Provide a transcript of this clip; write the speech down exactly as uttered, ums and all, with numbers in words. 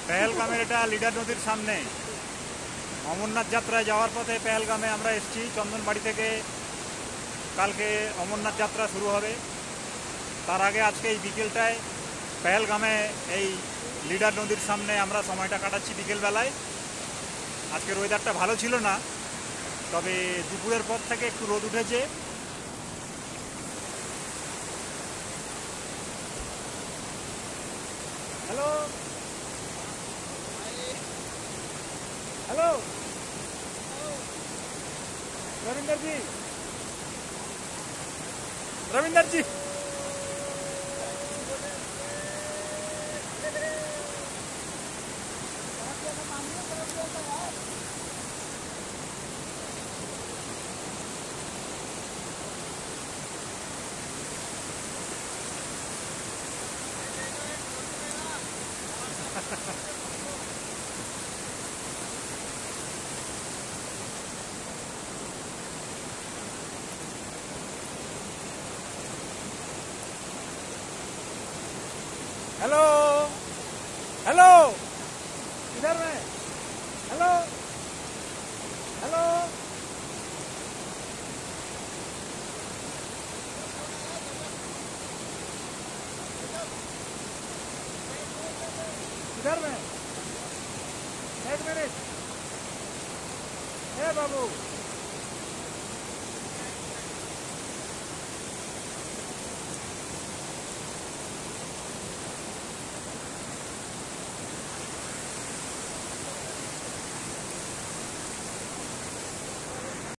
পেহেলগামের এটা লিডার নদীর সামনে অমরনাথ যাত্রায় যাওয়ার পথে পেহেলগামে আমরা এসেছি চন্দনবাড়ি থেকে। কালকে অমরনাথ যাত্রা শুরু হবে, তার আগে আজকে এই বিকেলটায় পেহেলগামে এই লিডার নদীর সামনে আমরা সময়টা কাটাচ্ছি বিকেলবেলায়। আজকের ওয়েদারটা ভালো ছিল না, তবে দুপুরের পর থেকে একটু রোদ উঠেছে। Hello hello Ravinder ji, Ravinder ji hello hello इधर में हेलो हेलो इधर में एक मिनट, हे बाबू।